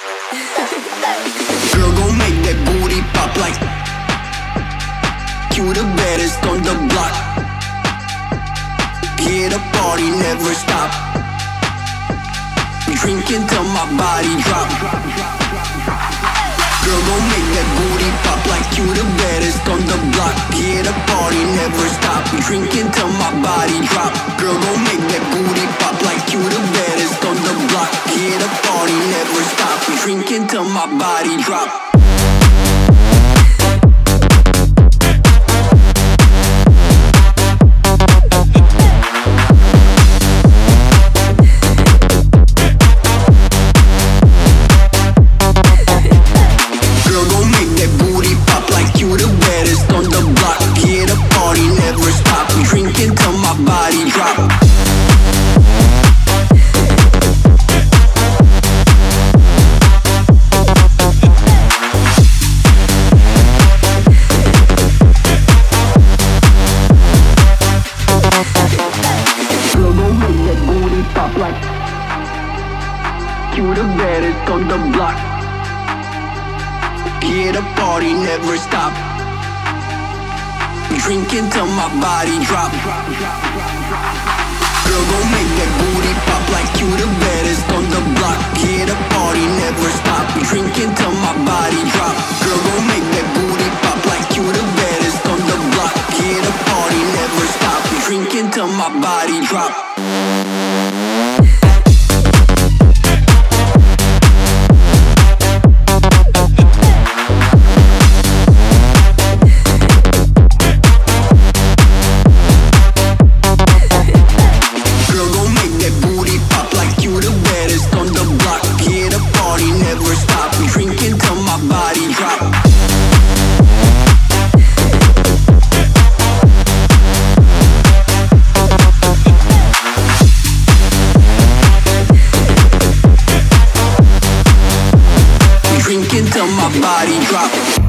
Girl, gon' make that booty pop like you the baddest on the block. Yeah, the party never stop. Drinking till my body drop. Girl, gon' make that booty pop like you the baddest on the block. Yeah, the party never stop. Drinking till my body drop. Girl, gon' make that booty pop like you the baddest on the block. Yeah, the party never stop. Drinking till my body drop. You the baddest on the block. Yeah, the party never stop. Drinking till my body drop. Girl, gon' make that booty pop like you the baddest on the block. Yeah, the party never stop. Drinking till my body drop. Girl, gon' make that booty pop like you the baddest on the block. Yeah, the party never stop. Drinking till my body drop. Drinking till my body drop.